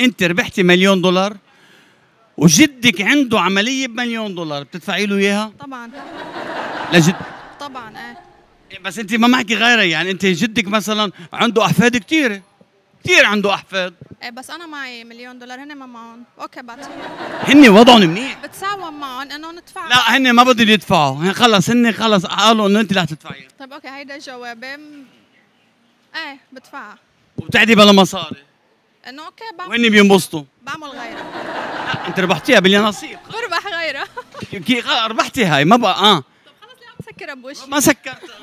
انت ربحتي مليون دولار وجدك عنده عمليه بمليون دولار، بتدفعي له اياها؟ طبعا. لجد؟ طبعا ايه. بس انت ما معك غيرها، يعني انت جدك مثلا عنده احفاد كثيره، كثير عنده احفاد. ايه بس انا معي مليون دولار، هن ما معهم. اوكي بعطيهم. هن وضعهم منيح. بتساوم معهم انه ندفع. لا هن ما بدهم يدفعوا، هن خلص قالوا انه انت رح تدفعيها. طيب اوكي هيدا جوابي. ايه بدفعها. وبتعدي بلا مصاري. انه اوكي بعمل. وهن بينبسطوا. بعمل غيرها. لا انت ربحتيها باليانصيب. بربح غيرها. كي ربحتي هاي ما بقى طب خلص ليه عم تسكرها بوشي؟ ما سكرتها.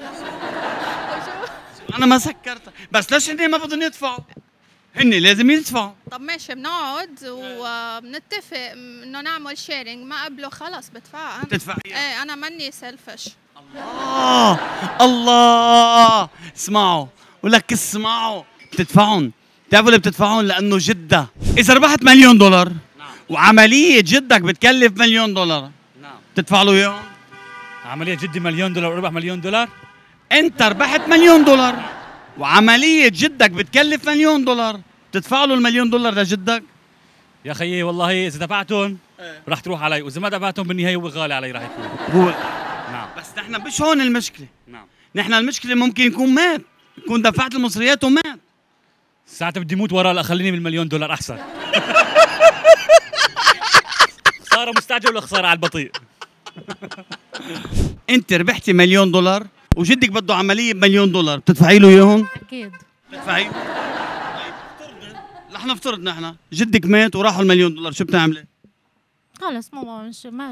انا ما سكرتها، بس ليش هن ما بدهم يدفعوا؟ هن لازم يدفعوا. طب ماشي بنقعد وبنتفق انه نعمل شيرنج، ما قبله خلص بدفعها. بتدفعيها؟ ايه انا ماني سيلفش. الله الله، اسمعوا ولك اسمعوا، بتدفعون. بتعرفوا ليه بتدفعون؟ لانه جده اذا ربحت مليون دولار وعمليه جدك بتكلف مليون دولار بتدفع له اياهم؟ عملية جدي مليون دولار وربح مليون دولار؟ انت ربحت مليون دولار وعمليه جدك بتكلف مليون دولار، بتدفع له المليون دولار لجدك؟ يا خيي والله إذا دفعتهم رح تروح علي، وإذا ما دفعتهم بالنهاية هو غالي علي راح يكون. هو نعم. بس نحن مش هون المشكله. نعم. نحن المشكله ممكن يكون مات، يكون دفعت المصريات ومات. ساعتها بدي موت وراه، لا خليني بالمليون دولار أحسن. خسارة مستعجل ولا خسارة على البطيء؟ انت ربحتي مليون دولار وجدك بده عمليه بمليون دولار، بتدفعي له اياهم؟ اكيد بتدفعي. طيب افترضي، رح نفترض نحن جدك مات وراحوا المليون دولار، شو بتعملي؟ خلص ماما مش مات.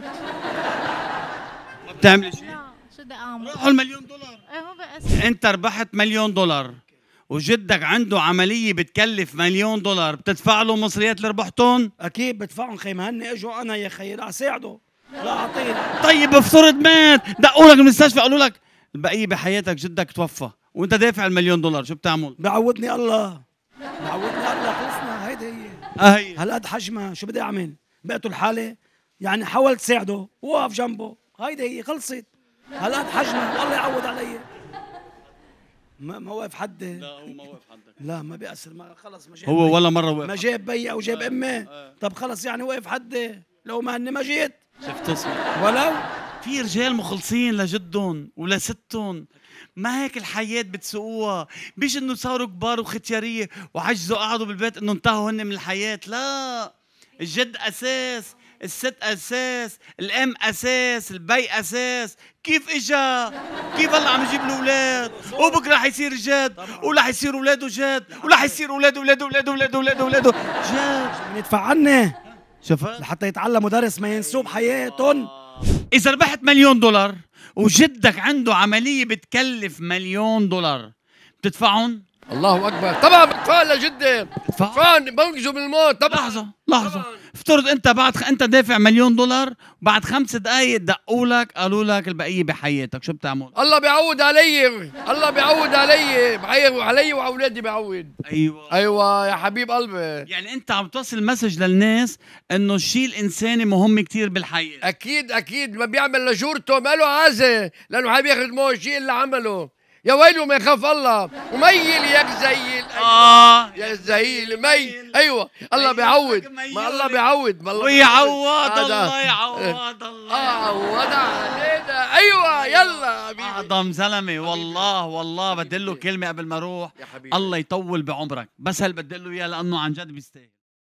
ما بتعملي شيء؟ لا شو بدي اعمل؟ راحوا المليون دولار. ايه ما بقى. انت ربحت مليون دولار وجدك عنده عمليه بتكلف مليون دولار، بتدفع له مصريات اللي ربحتهم؟ اكيد بدفعهم خي، ما هن اجوا انا يا خي لا اساعده لا اعطيه. طيب افترض مات، دقوا لك المستشفى قالوا لك البقيه بحياتك جدك توفى وانت دافع المليون دولار، شو بتعمل؟ بعودني الله، بعودني الله، خلصنا هيدي هي. هي هالقد حجمها شو بدي اعمل؟ بقتوا الحاله يعني حاولت ساعده وقف جنبه، هيدي هي خلصت. هالقد حجمها والله يعود علي. ما وقف حدي. لا هو ما وقف حدك. لا ما بيأثر، ما خلص ما جاب هو بي. ولا مره وقف. ما جاب بي او جاب امي. طب خلص يعني وقف حدي، لو ما هني ما جيت. شفت اسمع، ولو في رجال مخلصين لجدهم ولستهم، ما هيك الحياة بتسوقوها، مش انه صاروا كبار وختيارية وعجزوا قعدوا بالبيت انه انتهوا هن من الحياة، لا الجد اساس، الست اساس، الام اساس، البي اساس. كيف اجا؟ كيف هلا عم يجيب الاولاد؟ وبكره رح يصير جد، ورح يصير اولاده جد، ورح يصير اولاده اولاده اولاده اولاده اولاده اولاده جد. يدفع عني شفت؟ لحتى يتعلموا درس ما ينسوه بحياتهم. إذا ربحت مليون دولار وجدك عنده عملية بتكلف مليون دولار، بتدفعهم؟ الله اكبر، طبعا بدفع لجدي. بدفع بنقذوا من الموت طبعا. لحظة افترض انت انت دافع مليون دولار وبعد 5 دقايق دقوا لك قالوا لك البقية بحياتك، شو بتعمل؟ الله بيعود علي، الله بيعود علي، بعير علي واولادي بيعود. ايوه يا حبيب قلبي. يعني انت عم توصل مسج للناس انه الشيء الانساني مهم كثير بالحياة. اكيد اكيد، ما بيعمل لجورته ما له عازه، لانه حابب ياخذ معه الشيء اللي عمله. يا ويله ما يخاف الله، وميل يا زيل. يا زيل ميل. ايوه الله بيعود، ما الله بيعود، ما الله ويعوض الله، يعوض الله، عوض علينا. ايوه يلا حبيبي. اعظم زلمه والله. والله بدي له كلمه قبل ما اروح، الله يطول بعمرك، بس هل بدي له اياه لانه عن جد بيستاهل.